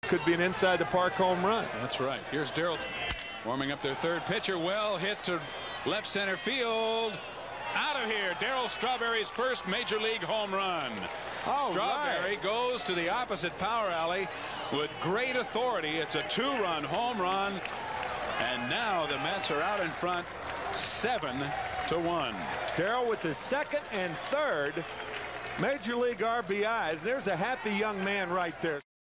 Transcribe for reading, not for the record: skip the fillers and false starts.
Could be an inside the park home run. That's right. Here's Darryl warming up their third pitcher. Well hit to left center field. Out of here. Darryl Strawberry's first major league home run. Strawberry goes to the opposite power alley with great authority. It's a 2-run home run. And now the Mets are out in front 7-1. Darryl with his second and third major league RBIs. There's a happy young man right there.